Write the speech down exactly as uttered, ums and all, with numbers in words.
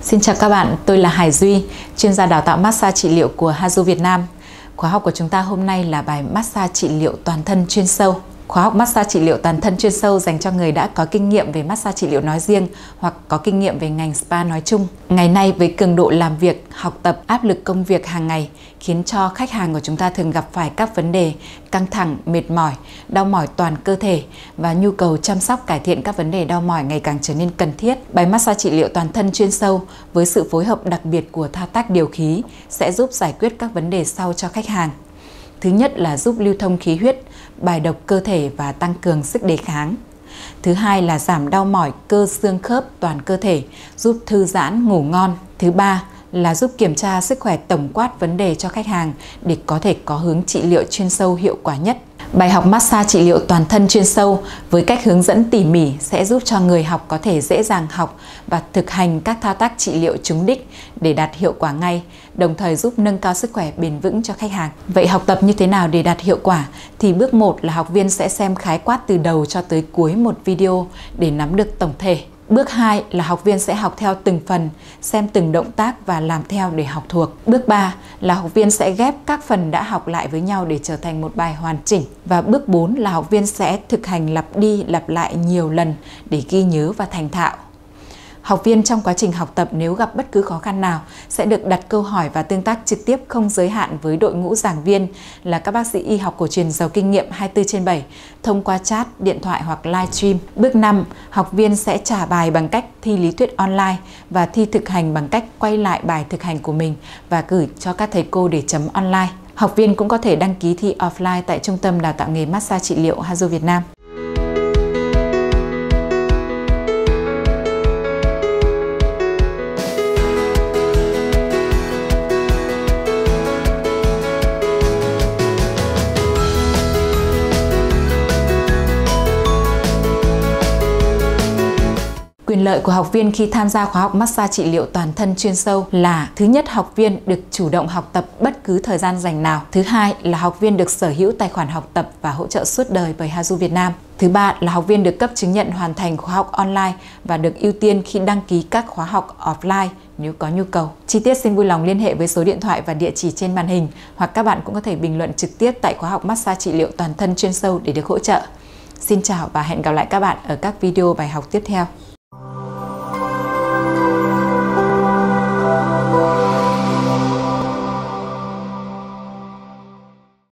Xin chào các bạn, tôi là Hải Duy, chuyên gia đào tạo massage trị liệu của Hazu Việt Nam. Khóa học của chúng ta hôm nay là bài massage trị liệu toàn thân chuyên sâu. Khóa học massage trị liệu toàn thân chuyên sâu dành cho người đã có kinh nghiệm về massage trị liệu nói riêng hoặc có kinh nghiệm về ngành spa nói chung. Ngày nay với cường độ làm việc, học tập, áp lực công việc hàng ngày khiến cho khách hàng của chúng ta thường gặp phải các vấn đề căng thẳng, mệt mỏi, đau mỏi toàn cơ thể và nhu cầu chăm sóc cải thiện các vấn đề đau mỏi ngày càng trở nên cần thiết. Bài massage trị liệu toàn thân chuyên sâu với sự phối hợp đặc biệt của thao tác điều khí sẽ giúp giải quyết các vấn đề sau cho khách hàng. Thứ nhất là giúp lưu thông khí huyết, bài độc cơ thể và tăng cường sức đề kháng. Thứ hai là giảm đau mỏi cơ xương khớp toàn cơ thể, giúp thư giãn, ngủ ngon. Thứ ba là giúp kiểm tra sức khỏe tổng quát vấn đề cho khách hàng để có thể có hướng trị liệu chuyên sâu hiệu quả nhất. Bài học massage trị liệu toàn thân chuyên sâu với cách hướng dẫn tỉ mỉ sẽ giúp cho người học có thể dễ dàng học và thực hành các thao tác trị liệu trúng đích để đạt hiệu quả ngay, đồng thời giúp nâng cao sức khỏe bền vững cho khách hàng. Vậy học tập như thế nào để đạt hiệu quả? Thì bước một là học viên sẽ xem khái quát từ đầu cho tới cuối một video để nắm được tổng thể. Bước hai là học viên sẽ học theo từng phần, xem từng động tác và làm theo để học thuộc. Bước ba là học viên sẽ ghép các phần đã học lại với nhau để trở thành một bài hoàn chỉnh. Và bước bốn là học viên sẽ thực hành lặp đi lặp lại nhiều lần để ghi nhớ và thành thạo. Học viên trong quá trình học tập nếu gặp bất cứ khó khăn nào sẽ được đặt câu hỏi và tương tác trực tiếp không giới hạn với đội ngũ giảng viên là các bác sĩ y học cổ truyền giàu kinh nghiệm hai mươi tư trên bảy thông qua chat, điện thoại hoặc livestream. Bước năm, học viên sẽ trả bài bằng cách thi lý thuyết online và thi thực hành bằng cách quay lại bài thực hành của mình và gửi cho các thầy cô để chấm online. Học viên cũng có thể đăng ký thi offline tại Trung tâm Đào tạo nghề massage trị liệu Hazu Việt Nam. Quyền lợi của học viên khi tham gia khóa học massage trị liệu toàn thân chuyên sâu là: thứ nhất, học viên được chủ động học tập bất cứ thời gian rảnh nào. Thứ hai là học viên được sở hữu tài khoản học tập và hỗ trợ suốt đời bởi Hazu Việt Nam. Thứ ba là học viên được cấp chứng nhận hoàn thành khóa học online và được ưu tiên khi đăng ký các khóa học offline nếu có nhu cầu. Chi tiết xin vui lòng liên hệ với số điện thoại và địa chỉ trên màn hình, hoặc các bạn cũng có thể bình luận trực tiếp tại khóa học massage trị liệu toàn thân chuyên sâu để được hỗ trợ. Xin chào và hẹn gặp lại các bạn ở các video bài học tiếp theo.